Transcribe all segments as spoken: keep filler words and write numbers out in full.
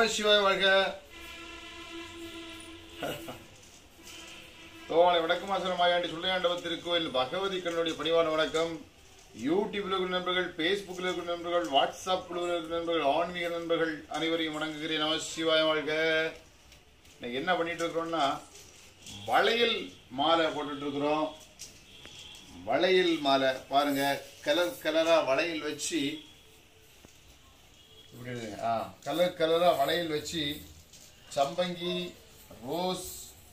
நமசிவாய வாழ்க. தோவாளை வடக்குமாசனமாயாண்டி சுள்ளையாண்டவர் திருக்கோயில் பகவதி கண்ணுடைய பணிவான வணக்கம். யூடியூப்ல இருக்கிற நண்பர்கள், பேஸ்புக்கில் இருக்கிற நண்பர்கள், வாட்ஸ்அப் குழுவில் இருக்கிற நண்பர்கள், ஆன்மீக நண்பர்கள் அனைவரையும் வணங்குகிறேன். நமசிவாய வாழ்க. இன்னைக்கு என்ன பண்ணிட்டு இருக்கிறோம்னா வளையல் மாலை போட்டுட்டு இருக்கிறோம். வளையல் மாலை பாருங்க, கலர் கலரா வளையல் வச்சு இப்படி கலர் கலரா வளையல் வச்சு சம்பங்கி, ரோஸ்,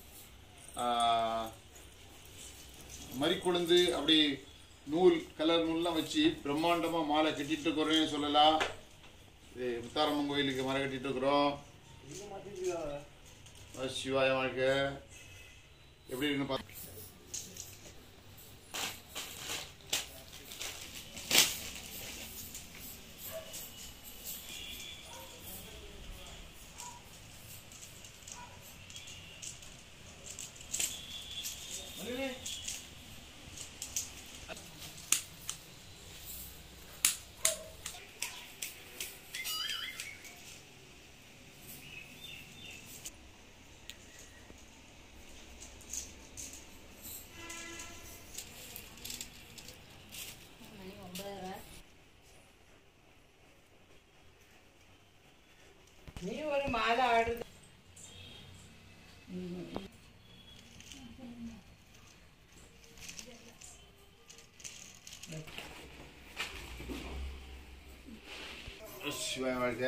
மறிக்குழுந்து அப்படி நூல் கலர் நூல்லாம் வச்சு பிரம்மாண்டமா மாலை கட்டிட்டு இருக்கிறோன்னு சொல்லலாம். இது முத்தாரம்மன் கோயிலுக்கு மாலை கட்டிட்டு இருக்கிறோம். சிவாய வாழ்க. எப்படி இருக்குன்னு பார்த்து நீ ஒரு மாலை ஆடுது. சிவாய வாழ்க.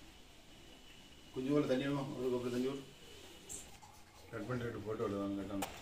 கொஞ்சம் தண்ணி ஒரு கப்பு தண்ணி கட் பண்ணிட்டு போட்டு விடுவாங்க.